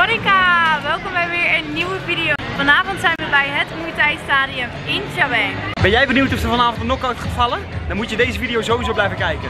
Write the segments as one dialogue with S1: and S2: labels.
S1: Monica, welkom bij weer een nieuwe video. Vanavond zijn we bij het Muay Thai Stadium in Chaweng.
S2: Ben jij benieuwd of er vanavond een knockout gaat vallen? Dan moet je deze video sowieso blijven kijken.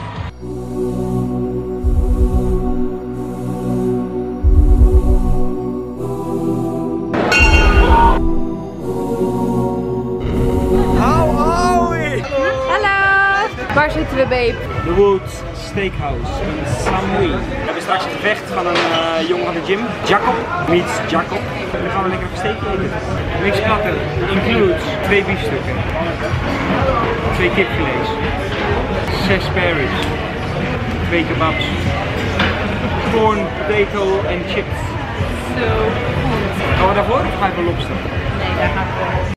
S1: Waar zitten we, babe?
S2: The Woods Steakhouse in Samui. We hebben straks een gevecht van een jongen van de gym, Jacob meets Jacob. En dan gaan we lekker een steekje eten. Mixed platter includes 2 biefstukken, 2 kipfilets, 6 sparrows, 2 kebabs, corn, potato en chips.
S1: Zo goed.
S2: Gaan we daarvoor of ga je voor lobster?
S1: Nee, daar gaan we voor.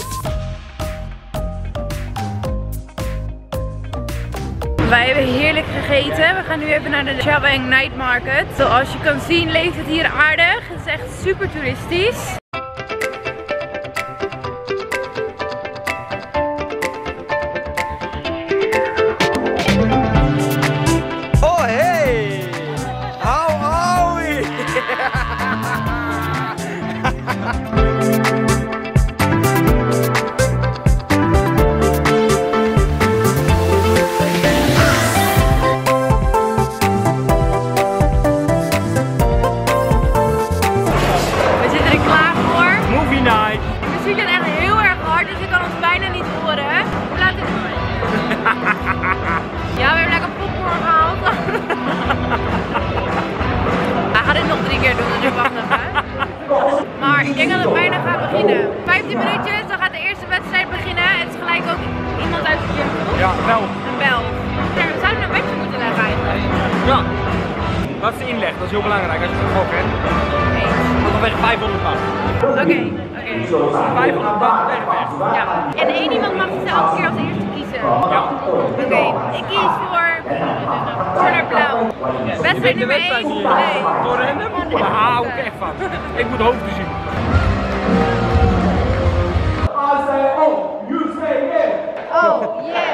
S1: Wij hebben heerlijk gegeten. We gaan nu even naar de Chaweng Night Market. Zoals je kan zien leeft het hier aardig. Het is echt super toeristisch.
S2: Oh hey! How are we?
S1: De muziek is echt heel erg hard, dus ik kan ons bijna niet horen. Hoe laat is het? Ja, we hebben lekker popcorn gehaald. Hij gaat dit nog 3 keer doen, dus ik wacht even. Maar ik denk dat het bijna gaat beginnen. 15 minuutjes, dan gaat de eerste wedstrijd beginnen. Het is gelijk ook iemand uit de gym.
S2: Ja, wel.
S1: Een bel. We zouden een bedje moeten leggen eigenlijk.
S2: Ja. Wat is de inleg? Dat is heel belangrijk als je gaat gokken. Ongeveer 500 pound.
S1: Oké.
S2: 500 pound weg.
S1: Ja. En één iemand mag het elke keer als eerste kiezen.
S2: Ja.
S1: Oké, ik kies voor corner blauw. Wedstrijd nummer 1. Nee.
S2: Door random? Daar hou ik echt van. Ik moet hoofden zien.
S3: I say oh, you say yeah.
S1: Oh, yeah.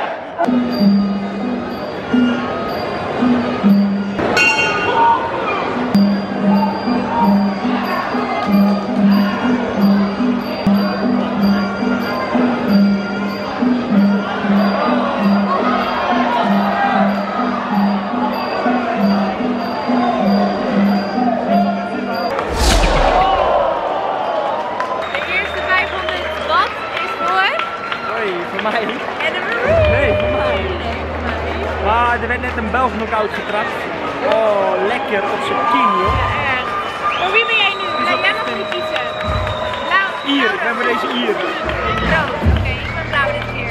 S2: Nee, voor mij. Maar er werd net een Belg knock-out getrapt. Oh, lekker op zijn kin, joh.
S1: Ja, echt. Voor wie ben jij nu? Nee, jij mag nu kiezen. Blauw.
S2: Ier, ik ben voor deze Ier.
S1: Rood. Oké, ik ben blauw dit keer.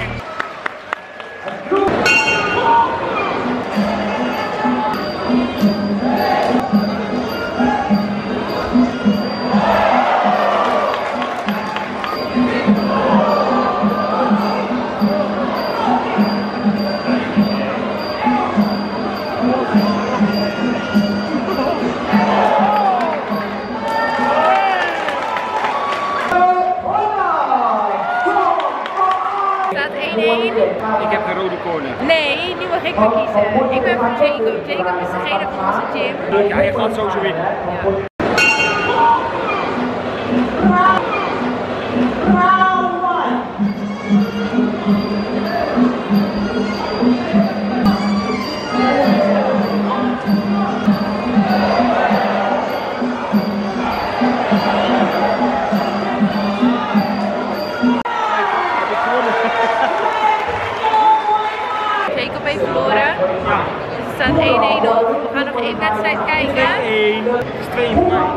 S2: Ik heb een rode corner.
S1: Nee, nu mag ik weer kiezen. Ik ben voor Jacob. Jacob is degene van onze gym.
S2: Ja, je gaat sowieso winnen.
S1: Jacob heeft verloren. Ja. Dus het staat 1-1 op. We gaan nog 1 wedstrijd kijken.
S2: 1-1. Het is 2 voor mij.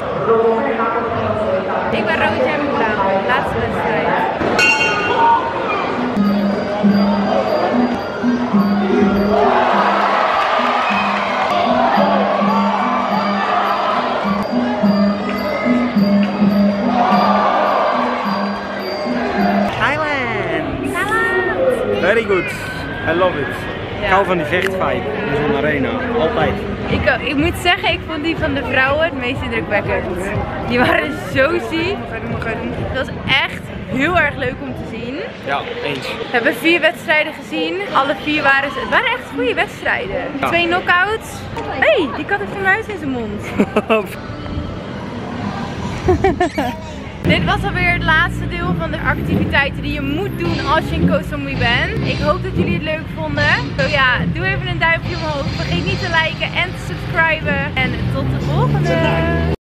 S1: Ik ben rood, jij bent blauw. Laatste wedstrijd.
S2: Thailand. Very good. I love it. Ik hou van die vechtvibe in zo'n arena. Altijd.
S1: Ik moet zeggen, ik vond die van de vrouwen het meest indrukwekkend. Die waren zo ziek. Dat was echt heel erg leuk om te zien.
S2: Ja, eens.
S1: We hebben 4 wedstrijden gezien. Alle 4 waren het waren echt goede wedstrijden.
S2: Ja.
S1: 2 knockouts. Hé, die kat heeft een muis in zijn mond. Dit was alweer het laatste deel van de activiteiten die je moet doen als je in Koh Samui bent. Ik hoop dat jullie het leuk vonden. Zo ja, doe even een duimpje omhoog. Vergeet niet te liken en te subscriben. En tot de volgende!